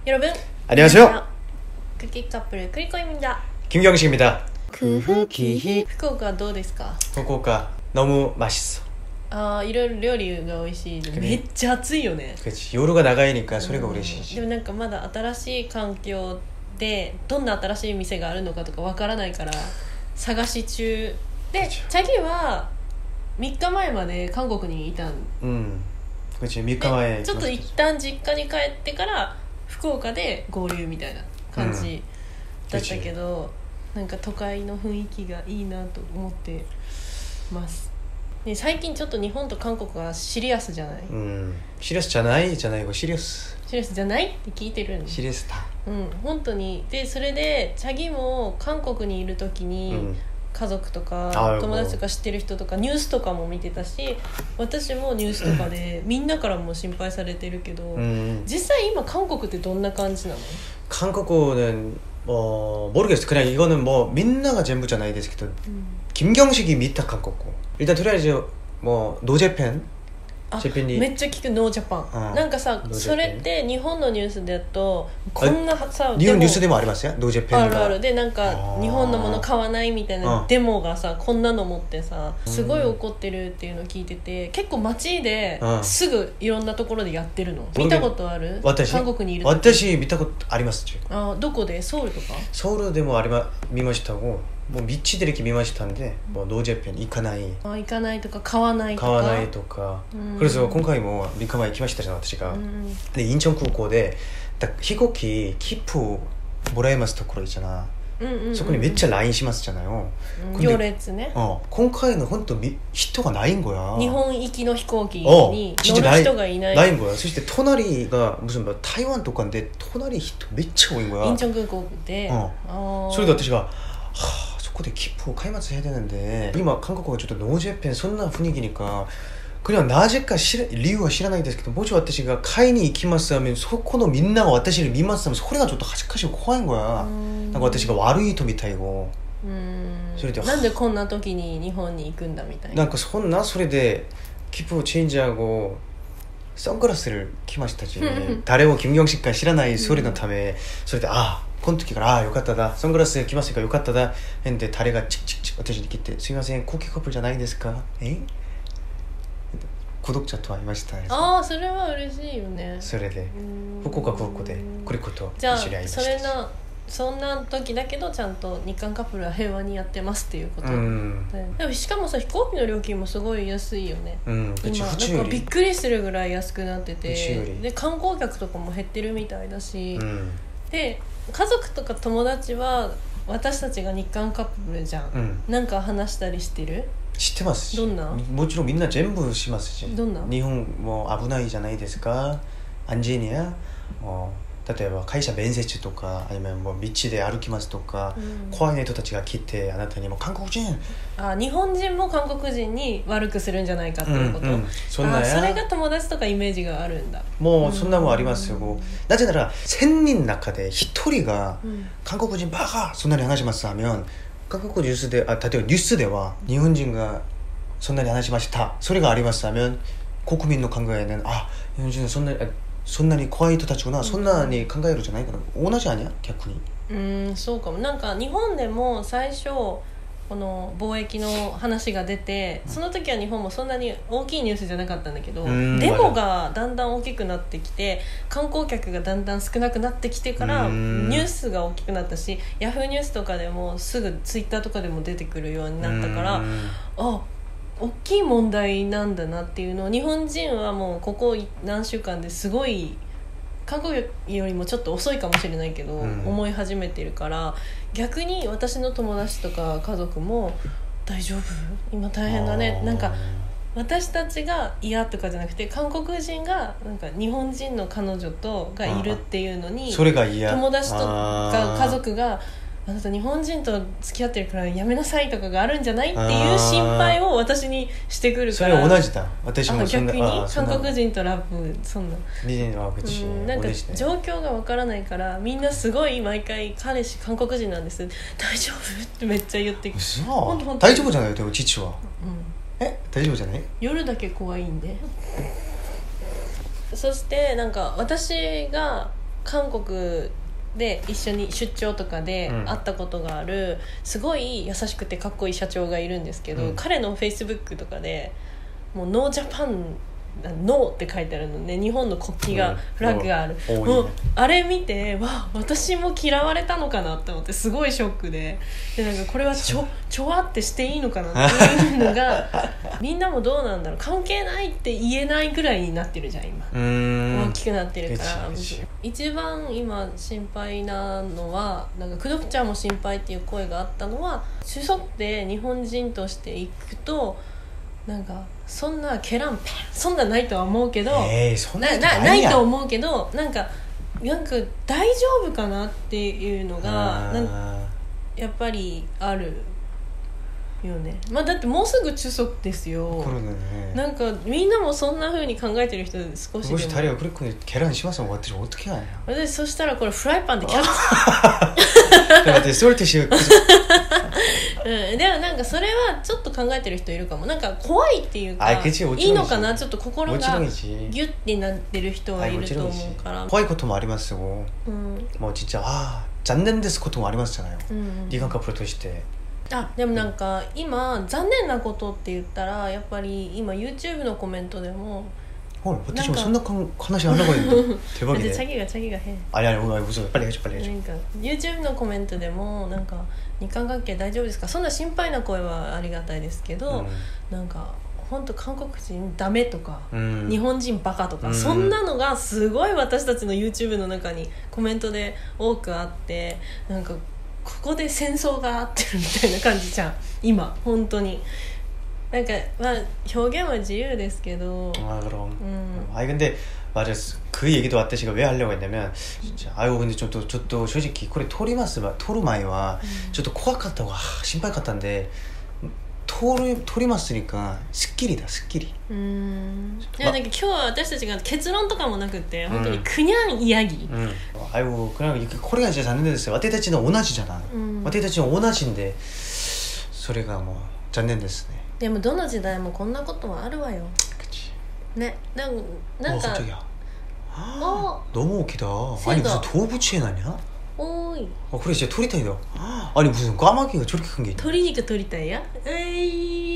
여러분 안녕하세요. 크키 커플 크리코입니다. 김경식입니다. 크기福岡どうですか? 후쿠오카 너무 맛있어. いろいろ料理が美味しい。めっちゃ暑いよね。 그렇지. 요루가 나가니까それが嬉しいし。 でもなんかまだ新しい環境でどんな新しい店があるのかとかわからないから探し中で、チャギは3日前まで韓国にいたん。 그렇지. 3日前ちょっと一旦実家に帰ってから福岡で合流みたいな感じだったけど、なんか都会の雰囲気がいいなと思ってます。ね、最近ちょっと日本と韓国がシリアスじゃない？ シリアスじゃないじゃないよ。シリアスじゃないって聞いてるんで。 シリアスだ。 本当に。でそれでチャギも韓国にいる時に、家族とか友達とか知ってる人とかニュースとかも見てたし、私もニュースとかでみんなからも心配されてるけど、実際今韓国ってどんな感じなの? 한국은 모르겠어. 그냥 이거는 뭐 민나가 전부잖아요. 됐을 때 김경식이 밑에 한국고 일단 들어야지 뭐 노재팬 めっちゃ聞くノージャパン。なんかさ、それって日本のニュースだとこんなさ、 日本ニュースでもありますよ。ノージャパンがあるで、なんか日本のもの買わないみたいなデモがさ、こんなの持ってさ、すごい怒ってるっていうのを聞いてて、結構街ですぐいろんなところでやってるの。見たことある？韓国にいる時。 私見たことあります。 どこで？ソウルとか？ ソウルでも見ましたもう道で見ましたんで、もうノージャパン行かないとか買わないとか。그래서今回も3日前行きましたじゃん、私が。でインチョン空港で飛行機切符もらえますところじゃな。そこにめっちゃ LINE しますじゃないよ。 行列ね。 今回の本当人がないんごや。 日本行きの飛行機に乗る人がいない。 ないんごや。そして隣が무슨台湾とかで隣人めっちゃ多いんごや。 インチョン空港で。 それで私がそこで切符を買います해야 되는데今韓国はちょっとノージャパンそんな雰囲気にか그냥なぜか理由は知らないですけど、もし私が買いに行きます하면そこのみんなが私に見ます하면それがちょっと恥ずかしい怖いんごや。なんか私が悪い人みたいご。それでなんでこんな時に日本に行くんだみたいな。 なんかそれで切符をチェンジ하고 선글라스를着ましたし、誰も金경식か知らないそれのため、それでこの時からよかっただ、サングラス着ますかよかっただへんで、誰がチク私に来て、すいません高級カップルじゃないですか、孤独者と会いました。 それは嬉しいよね。 それで福岡空港でクリコと一緒に会いました。 じゃあそんな時だけどちゃんと日韓カップルは平和にやってますっていうこと。でもしかもさ、飛行機の料金もすごい安いよね。今なんかびっくりするぐらい安くなってて、で観光客とかも減ってるみたいだし、で家族とか友達は私たちが日韓カップルじゃん、なんか話したりしてる？ 知ってますし、 どんな？ もちろんみんな全部しますし、 どんな？ 日本も危ないじゃないですか。安全や例えば会社面接とか、あるいはもう道で歩きますとか、怖い人たちが来てあなたにも韓国人日本人も韓国人に悪くするんじゃないかっていうこと。それが友達とかイメージがあるんだ。 もうそんなもんありますよ。なぜなら1000人の中で1人が韓国人バカそんなに話します하면韓国ニュースで例えばニュースでは日本人がそんなに話しましたそれがあります하면国民の考えね、日本人はそんなに怖い人たちがそんなに考えるじゃないかな。同じ아니야逆に。 そうかも。なんか日本でも最初この貿易の話が出て、その時は日本もそんなに大きいニュースじゃなかったんだけど、デモがだんだん大きくなってきて観光客がだんだん少なくなってきてからニュースが大きくなったし、ヤフーニュースとかでもすぐツイッターとかでも出てくるようになったから、大きい問題なんだなっていうのを日本人はもうここ何週間ですごい韓国よりもちょっと遅いかもしれないけど、思い始めてるから、逆に私の友達とか家族も大丈夫今大変だね、なんか私たちが嫌とかじゃなくて韓国人がなんか日本人の彼女とがいるっていうのに、 それが嫌、 友達とか家族があなた日本人と付き合ってるからやめなさいとかがあるんじゃないっていう心配を私にしてくるから。 それは同じだ。私もそんな。 逆に韓国人とラブそんな。なんか状況がわからないからみんなすごい毎回彼氏韓国人なんです大丈夫ってめっちゃ言ってくる。 大丈夫じゃないよでも父は。大丈夫じゃない？ 夜だけ怖いんで。そしてなんか私が韓国で一緒に出張とかで会ったことがある、すごい優しくてかっこいい社長がいるんですけど、彼のフェイスブックとかでもうノージャパンノーって書いてあるのね、日本の国旗が、フラッグがある、もうあれ見てわ私も嫌われたのかなって思ってすごいショックで、なんかこれはちょわってしていいのかなっていうのがみんなもどうなんだろう、関係ないって言えないぐらいになってるじゃん今、大きくなってるから。一番今心配なのはなんかクドフちゃんも心配っていう声があったのは、主訴って日本人としていくとなんかそんなケランペンそんなないとは思うけど、 そんなないと思うけどなんか大丈夫かなっていうのがやっぱりあるよね。まあだってもうすぐ추석ですよ。なんかみんなもそんな風に考えてる人少しでも。 もし다리가 그렇게 계란 심었으면私어떻게 하냐。 私そしたらこれフライパンでキャッチ。 だってそれとしよう。 でもなんかそれはちょっと考えてる人いるかも。なんか怖いっていうかいいのかな、ちょっと心がギュッてなってる人はいると思うから。 怖いこともありますよ。もう진짜残念ですこともありますじゃない。日韓カップルとして。 でもなんか今残念なことって言ったらやっぱり今 YouTube のコメントでも私もそんな話あんなこと言う 대박이네。자기가 해。 嘘빨리 해줘。 なんか YouTube のコメントでもなんか日韓関係大丈夫ですか、そんな心配な声はありがたいですけど、なんか本当韓国人ダメとか、日本人バカとか、そんなのがすごい私たちの YouTube の中にコメントで多くあって、なんかここで戦争があってるみたいな感じじゃん今本当に。なんかまあ表現は自由ですけど。 그럼. 근데 맞아. 그 얘기도私が왜 하려고 했냐면 진짜 근데 저도 솔직히これ撮る前はちょっと怖かったわ、心配かったんで撮りますにかすっきりだすっきり。 いやなんか今日は私たちが結論とかもなくって本当に그냥 이야기。 그냥これが진짜残念ですよ。私たちの同じじゃない。私たちの同じんでそれがもう残念ですね。 でもどの時代もこんなことはあるわよ。ね、なんか 너무 웃기다. 아니 무슨 도부치에 나냐? 오이. 그래 진짜 토리타이다. 아니 무슨 까마귀가 저렇게 큰 게 있냐? 토리니까 토리타이야? 에이.